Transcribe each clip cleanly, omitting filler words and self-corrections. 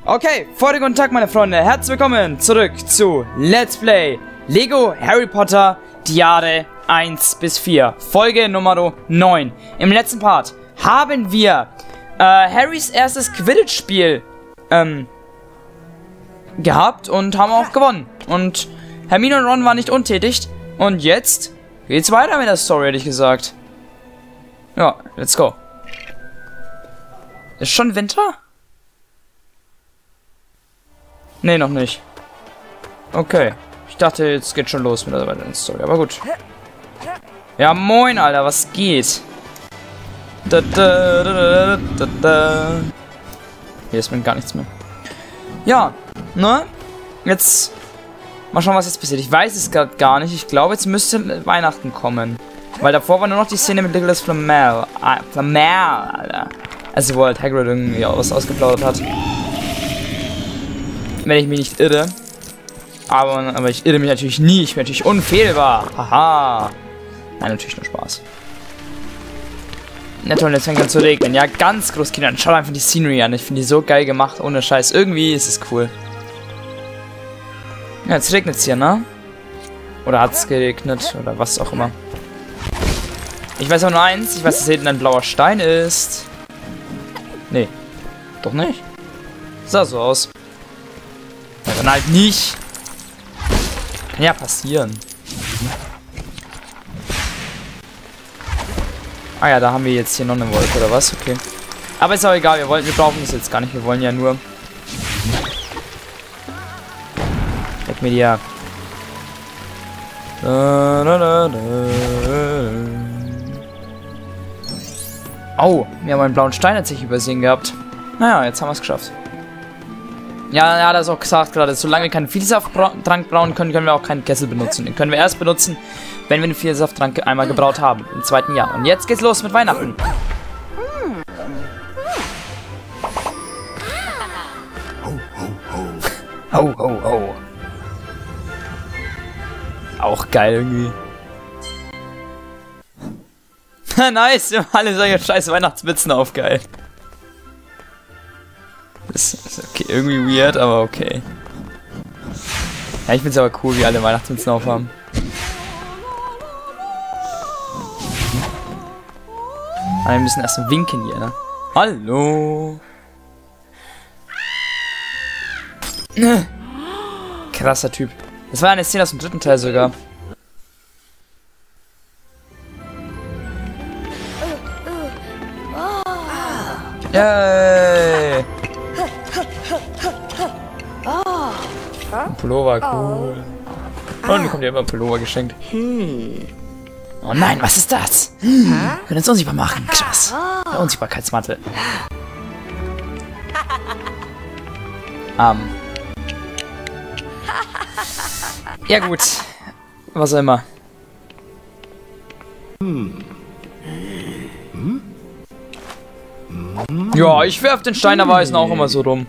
Okay, guten Tag meine Freunde, herzlich willkommen zurück zu Let's Play Lego Harry Potter, die Jahre 1 bis 4, Folge Nummer 9. Im letzten Part haben wir Harrys erstes Quidditch-Spiel gehabt und haben auch gewonnen. Und Hermine und Ron waren nicht untätig. Und jetzt geht's weiter mit der Story, hätte ich gesagt. Ja, let's go. Ist schon Winter? Nee, noch nicht. Okay. Ich dachte, jetzt geht schon los mit der weiteren Story. Aber gut. Ja, moin, Alter. Was geht? Hier ist mir gar nichts mehr. Ja, ne? Jetzt... Mal schauen, was jetzt passiert. Ich weiß es gerade gar nicht. Ich glaube, jetzt müsste Weihnachten kommen. Weil davor war nur noch die Szene mit Nicholas Flamel. Flamel, Alter. Also, wo halt Hagrid irgendwie was ausgeplaudert hat. Wenn ich mich nicht irre. Aber ich irre mich natürlich nie. Ich bin natürlich unfehlbar. Haha. Nein, natürlich nur Spaß. Na toll, jetzt fängt an zu regnen. Ja, ganz groß, Kinder. Schaut einfach die Scenery an. Ich finde die so geil gemacht. Ohne Scheiß. Irgendwie ist es cool. Ja, jetzt regnet es hier, ne? Oder hat es geregnet? Oder was auch immer. Ich weiß aber nur eins. Ich weiß, dass hinten ein blauer Stein ist. Nee. Doch nicht. Sah so aus. Ja, dann halt nicht. Kann ja passieren. Ah ja, da haben wir jetzt hier noch eine Wolke, oder was? Okay. Aber ist auch egal, wir brauchen das jetzt gar nicht. Wir wollen ja nur... Weg mit dir. Oh, wir haben einen blauen Stein tatsächlich übersehen gehabt. Naja, jetzt haben wir es geschafft. Ja, er hat das auch gesagt gerade. Solange wir keinen Vielsafttrank brauen können, können wir auch keinen Kessel benutzen. Den können wir erst benutzen, wenn wir den Vielsafttrank einmal gebraut haben. Im 2. Jahr. Und jetzt geht's los mit Weihnachten. Ho, ho, ho. Auch geil irgendwie. Nice, wir haben alle solche scheiß Weihnachtsmützen auf, geil. Das ist okay, irgendwie weird, aber okay. Ja, ich find's aber cool, wie alle Weihnachtsmützen aufhaben. Aber wir müssen erst winken hier, ne? Hallo! Krasser Typ. Das war eine Szene aus dem 3. Teil sogar. Yay! Ein Pullover, cool. Und dann kommt ja immer ein Pullover geschenkt. Oh nein, was ist das? Wir können uns unsichtbar machen. Krass. Der Unsichtbarkeitsmantel. Ja gut. Was auch immer. Ja, ich werf den Steinerweisen auch immer so rum.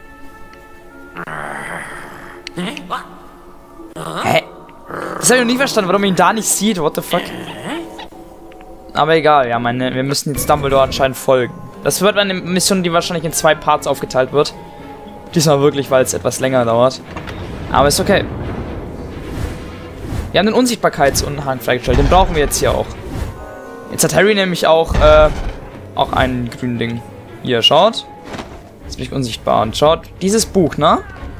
Hä? Das habe ich noch nie verstanden, warum man ihn da nicht sieht. What the fuck? Aber egal, ja, wir müssen jetzt Dumbledore anscheinend folgen. Das wird eine Mission, die wahrscheinlich in 2 Parts aufgeteilt wird. Diesmal wirklich, weil es etwas länger dauert. Aber ist okay. Wir haben den Unsichtbarkeitsunhang freigestellt. Den brauchen wir jetzt hier auch. Jetzt hat Harry nämlich auch einen grünen Ding. Hier, schaut. Jetzt bin ich unsichtbar. Und schaut, dieses Buch, ne?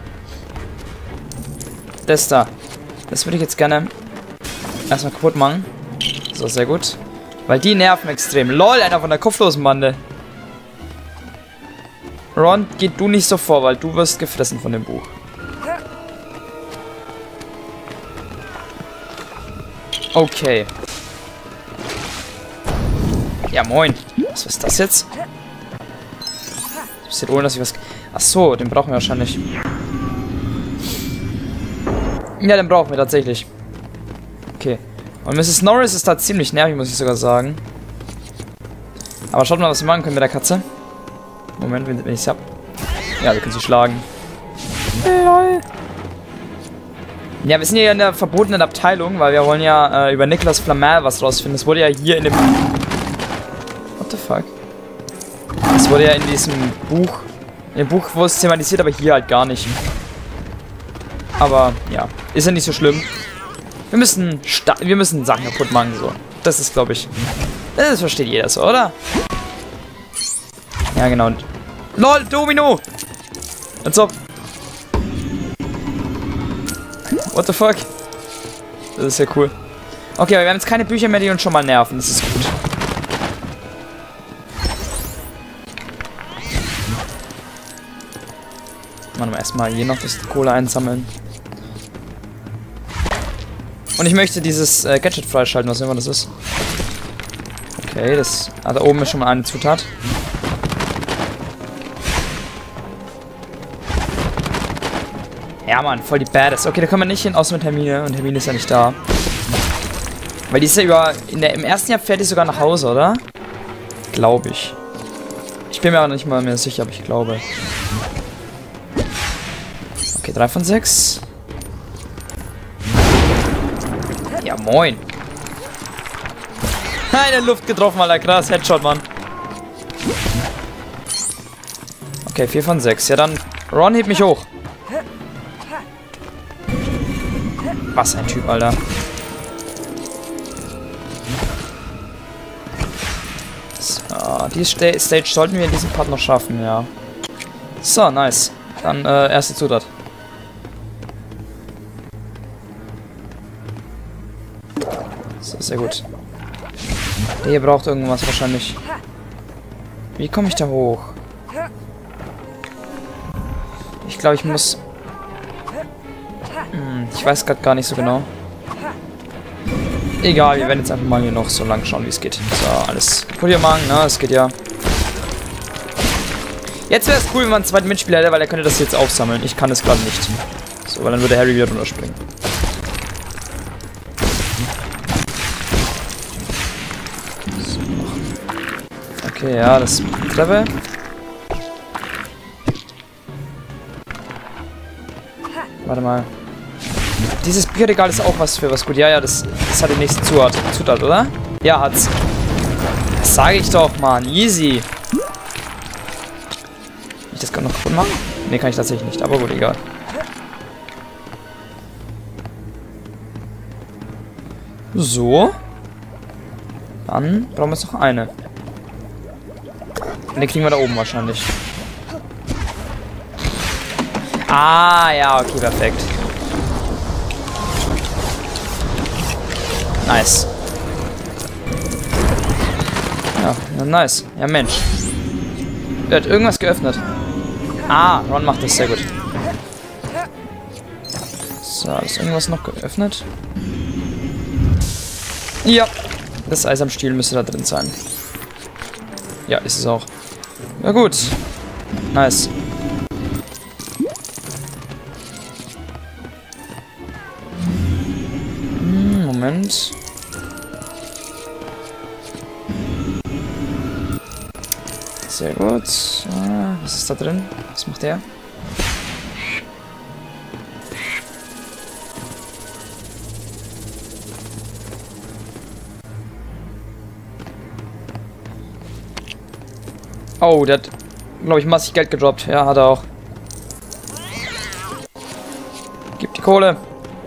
Das da. Das würde ich jetzt gerne erstmal kaputt machen. So, sehr gut. Weil die nerven extrem. LOL, einer von der kopflosen Bande. Ron, geh du nicht so vor, weil du wirst gefressen von dem Buch. Okay. Ja, moin. Was ist das jetzt? Ich ohne, dass ich was... Achso, den brauchen wir wahrscheinlich. Ja, den brauchen wir tatsächlich. Okay. Und Mrs. Norris ist da ziemlich nervig, muss ich sogar sagen. Aber schaut mal, was wir machen können mit der Katze. Moment, wenn ich sie hab. Ja, wir können sie schlagen. Lol. Ja, wir sind ja in der verbotenen Abteilung, weil wir wollen ja über Nicholas Flamel was rausfinden. Das wurde ja hier in dem... What the fuck? Das wurde ja in diesem Buch In dem Buch wurde es thematisiert, aber hier halt gar nicht. Aber, ja. Ist ja nicht so schlimm. Wir müssen Sachen kaputt machen, so. Das ist, glaube ich... Das versteht jeder so, oder? Ja, genau. LOL, Domino! Als ob. What the fuck? Das ist ja cool. Okay, aber wir haben jetzt keine Bücher mehr, die uns schon mal nerven. Das ist gut. Machen wir erstmal hier noch das Kohle einsammeln. Und ich möchte dieses Gadget freischalten, was immer das ist. Okay, das... Ah, da oben ist schon mal eine Zutat. Ja, Mann, voll die Badass. Okay, da können wir nicht hin, außer mit Hermine. Und Hermine ist ja nicht da. Weil die ist ja im ersten Jahr fährt die sogar nach Hause, oder? Glaube ich. Ich bin mir aber nicht mal mehr sicher, aber ich glaube. Okay, 3 von 6. Ja, moin. In der Luft getroffen, Alter. Krass, Headshot, Mann. Okay, 4 von 6. Ja, dann... Ron, hebt mich hoch. Was ein Typ, Alter. So, die Stage sollten wir in diesem Part noch schaffen, ja. So, nice. Dann, erste Zutat. So, sehr gut. Der hier braucht irgendwas wahrscheinlich. Wie komme ich da hoch? Ich glaube, ich muss... ich weiß gerade gar nicht so genau. Egal, wir werden jetzt einfach mal hier noch so lang schauen, wie es geht. So, alles cool hier machen, ne? Es geht ja. Jetzt wäre es cool, wenn man einen zweiten Mitspieler hätte, weil er könnte das jetzt aufsammeln. Ich kann es gerade nicht. So, weil dann würde Harry wieder runterspringen. So. Okay, ja, das Treppe. Warte mal. Dieses Bücherregal ist auch was für was gut. Ja, das hat die nächste Zutat, oder? Ja, hat's. Das sage ich doch, Mann. Easy. Kann ich das gerade noch kaputt machen? Ne, kann ich tatsächlich nicht. Aber gut, egal. So. Dann brauchen wir jetzt noch eine. Und den kriegen wir da oben wahrscheinlich. Ah, ja, okay, perfekt. Nice. Ja, nice. Ja, Mensch. Er hat irgendwas geöffnet. Ah, Ron macht das sehr gut. So, ist irgendwas noch geöffnet? Ja. Das Eis am Stiel müsste da drin sein. Ja, ist es auch. Ja, gut. Nice. Moment. Sehr gut. Ah, was ist da drin? Was macht der? Oh, der hat, glaube ich, massig Geld gedroppt. Ja, hat er auch. Gib die Kohle.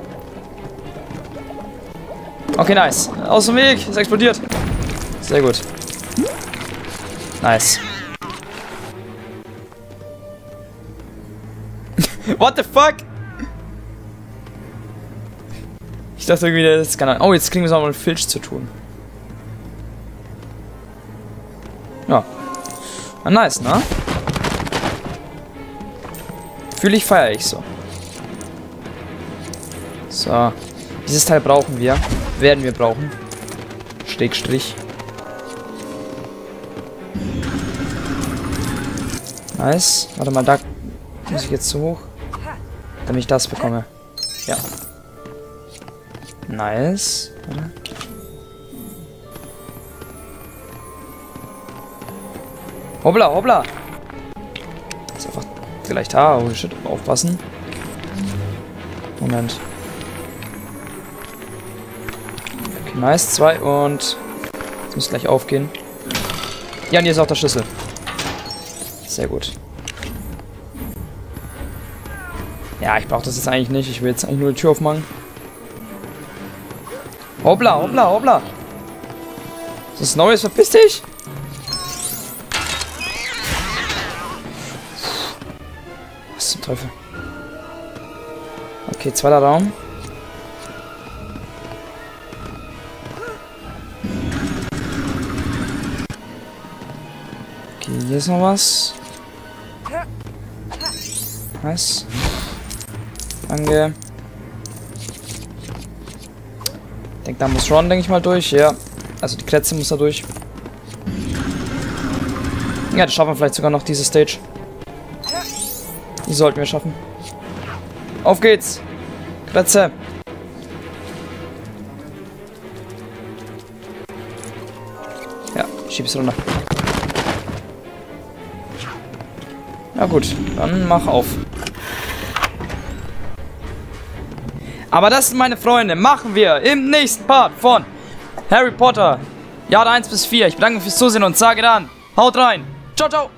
Okay, nice. Aus dem Weg. Es explodiert. Sehr gut. Nice. What the fuck? Ich dachte irgendwie, das kann... Oh, jetzt kriegen wir es auch mal mit Filch zu tun. Ja. Ah, nice, ne? Fühle ich, feiere ich so. So. Dieses Teil brauchen wir. Werden wir brauchen. Schrägstrich. Nice. Warte mal, da muss ich jetzt zu hoch. Damit ich das bekomme. Ja. Nice. Warte. Hoppla, hoppla. Ist einfach gleich da. Oh shit, aufpassen. Moment. Okay, nice. 2 und... Jetzt muss gleich aufgehen. Ja, und hier ist auch der Schlüssel. Sehr gut. Ja, ich brauche das jetzt eigentlich nicht. Ich will jetzt eigentlich nur die Tür aufmachen. Hoppla, hoppla, hoppla. Das ist Neues, verpiss dich. Was zum Teufel? Okay, zweiter Raum. Okay, hier ist noch was. Was? Danke. Ich denke, da muss Ron, denke ich mal, durch. Ja. Also die Kletze muss da durch. Ja, das schaffen wir vielleicht sogar noch, diese Stage. Die sollten wir schaffen. Auf geht's! Kletze! Ja, schieb's runter. Ja gut, dann mach auf. Aber das, meine Freunde, machen wir im nächsten Part von Harry Potter, Jahre 1 bis 4. Ich bedanke mich fürs Zusehen und sage dann, haut rein. Ciao, ciao.